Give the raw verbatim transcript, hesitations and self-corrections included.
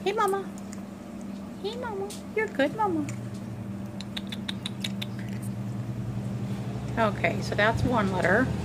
Hey, Mama. Hey, Mama. You're good, Mama. Okay, so that's one letter.